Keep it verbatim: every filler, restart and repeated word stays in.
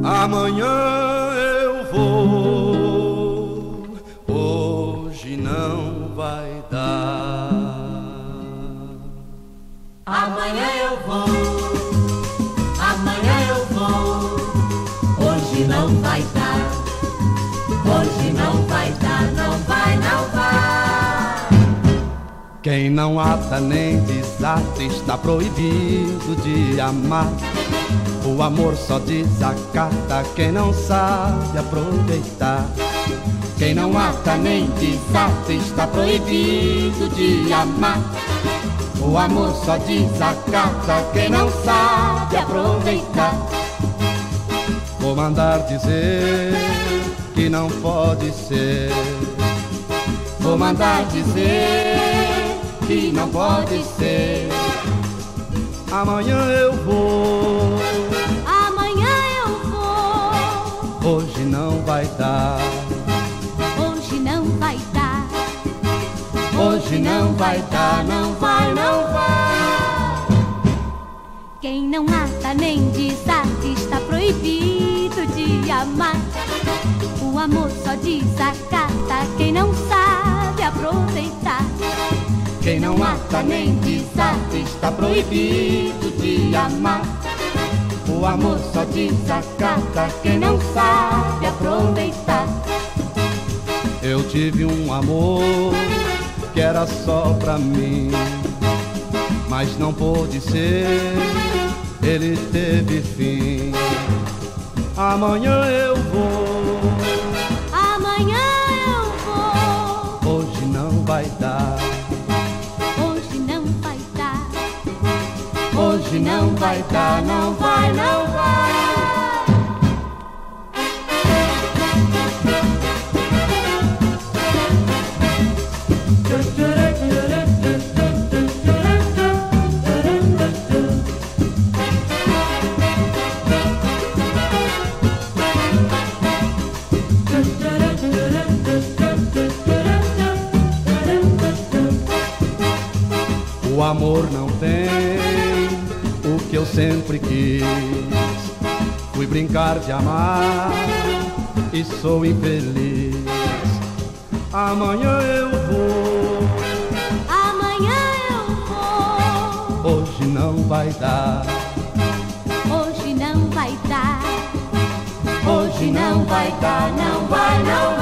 Amanhã eu vou, hoje não vai dar. Amanhã eu vou, amanhã eu vou, hoje não vai dar, hoje não vai dar, não vai, não vai. Quem não ata nem desata está proibido de amar. O amor só desacata quem não sabe aproveitar. Quem não ata nem desata está proibido de amar. O amor só desacata quem não sabe aproveitar. Vou mandar dizer que não pode ser. Vou mandar dizer que não pode ser. Amanhã eu vou, amanhã eu vou, hoje não vai dar, hoje não vai dar, hoje não vai dar, não vai, não vai. Quem não ata nem desata está proibido de amar. O amor só desacata quem não sabe aproveitar. Quem não ata nem desata está proibido de amar. O amor só desacata quem não sabe aproveitar. Eu tive um amor que era só pra mim, mas não pôde ser, ele teve fim. Amanhã eu vou, amanhã eu vou, hoje não vai dar, hoje não vai dar, hoje não vai dar, não vai, não vai. O amor não tem o que eu sempre quis. Fui brincar de amar e sou infeliz. Amanhã eu vou, amanhã eu vou, hoje não vai dar, hoje não vai dar, hoje não vai dar, não vai, não vai.